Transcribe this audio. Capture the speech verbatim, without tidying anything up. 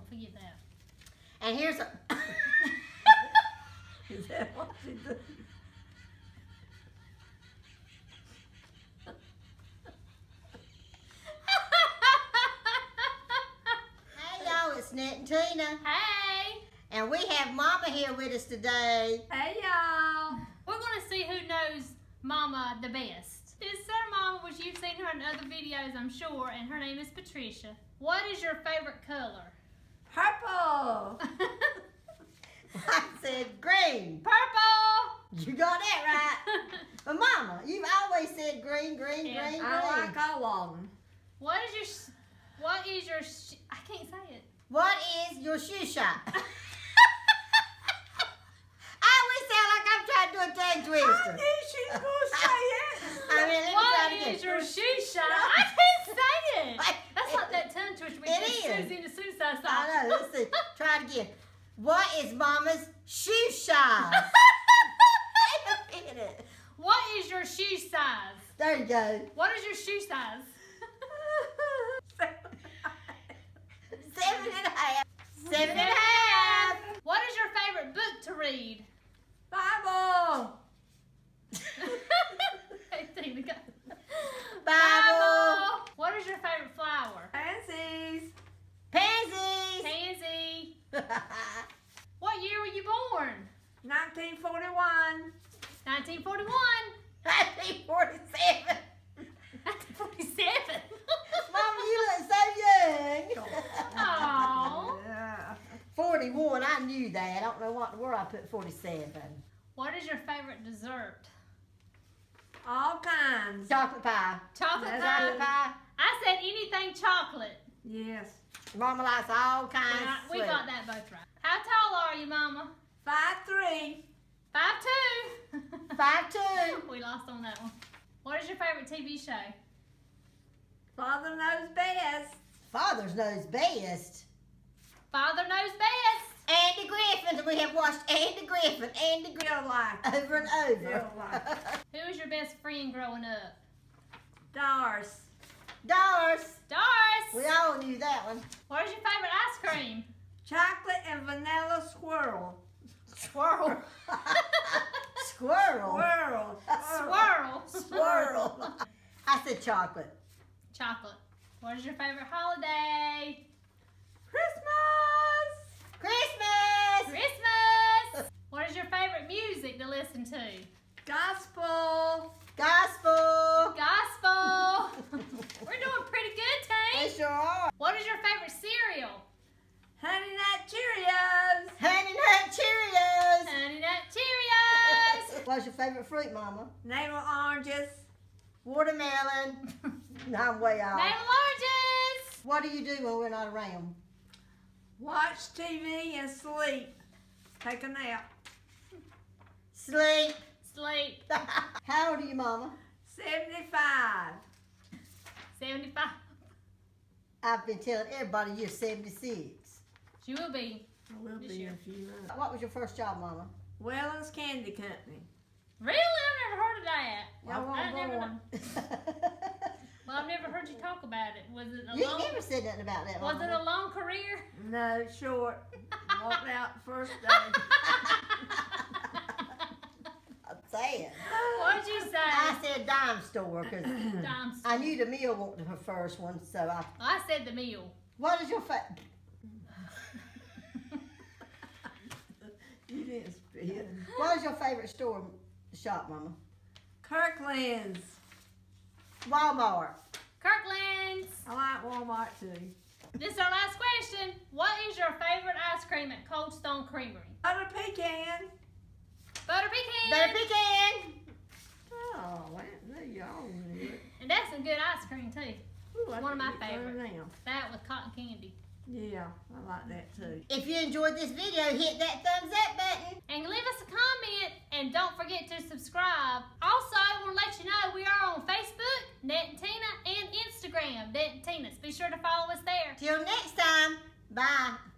Don't forget that. And here's a... Is that what she does? Hey y'all, it's Nett and Tina. Hey! And we have Mama here with us today. Hey y'all! We're going to see who knows Mama the best. This is our Mama, which you've seen her in other videos, I'm sure, and her name is Patricia. What is your favorite color? Purple! I said green. Purple! You got that right. But Mama, you've always said green, green, Yeah, green, I green. like all of them. What is your, sh- what is your, sh- I can't say it. What is your shoe shop? I always sound like I'm trying to do a tongue I twister. knew she was going to say it. I mean, let me try What it again. is your shoe shine? I can't say it. That's like that tongue twister we It did is. Susie in the Suicide Song. I know, let's see. Try it again. What is Mama's shoe size? What is your shoe size? There you go. What is your shoe size? Seven and a half. Seven and a half. What is your favorite book to read? Bible! Hey, Tina, go. Bible. What is your favorite flower? Pansies! Pansies. Pansy. What year were you born? nineteen forty-one. nineteen forty-one. nineteen forty-seven. nineteen forty-seven. Mama, you look so young. Aww. Yeah. forty-one, I knew that. I don't know what where I put forty-seven. What is your favorite dessert? All kinds. Chocolate pie. Chocolate That's pie. Chocolate pie. I said anything chocolate. Yes. Mama likes all kinds Yeah, of we sweet. got that both right. How tall are you, Mama? Five three. Five two. Five two. We lost on that one. What is your favorite T V show? Father knows best. Father's knows best. Father Knows Best. Andy Griffin. We have watched Andy Griffin. Andy Griffin Real life. over and over. Real life. Who was your best friend growing up? Doris. Doris. Doris. We all knew that one. What is your favorite ice cream? Chocolate and vanilla swirl. Squirrel. Squirrel. Swirl. Swirl. Squirrel. I said chocolate. Chocolate. What is your favorite holiday? Christmas. Christmas. Christmas. What is your favorite music to listen to? Gospel. Gospel. Gospel. We're doing pretty good, They team. sure are. What is your favorite cereal? Honey Nut Cheerios. Honey Nut Cheerios. Honey Nut Cheerios. What's your favorite fruit, Mama? Navel oranges. Watermelon. No, I'm way off. Navel oranges. What do you do when we're not around? Watch T V and sleep. Take a nap. Sleep. Sleep. How old are you, Mama? seventy-five. seventy-five. I've been telling everybody you're seventy-six. She will be. I will This be year. in a few months. What was your first job, Mama? Wellens Candy Company. Really? I've never heard of that. Y'all I weren't never born. Well, I've never heard you talk about it. Was it a You long? never said nothing about that, Was Mama. it a long career? No, short. Walked out the first day. I'm saying. What'd you say? I said dime store because Dime store. I knew the meal wasn't her first one, so I. I said the meal. What is your fa- You didn't spit. What is your favorite store shop, Mama? Kirkland's. Walmart. Kirkland's. I like Walmart too. This is our last question. What is your favorite ice cream at Cold Stone Creamery? Butter pecan. Butter pecan. Butter pecan. Oh, well, no, y'all knew it. And that's some good ice cream too. Ooh, I One of can my get some favorites. now. That with cotton candy. Yeah, I like that too. If you enjoyed this video, hit that thumbs up button. And leave us a comment, and don't forget to subscribe. Also, I want to let you know we are on Facebook, Nett and Tina, and Instagram, Nett and Tina. Be sure to follow us there. Till next time, bye.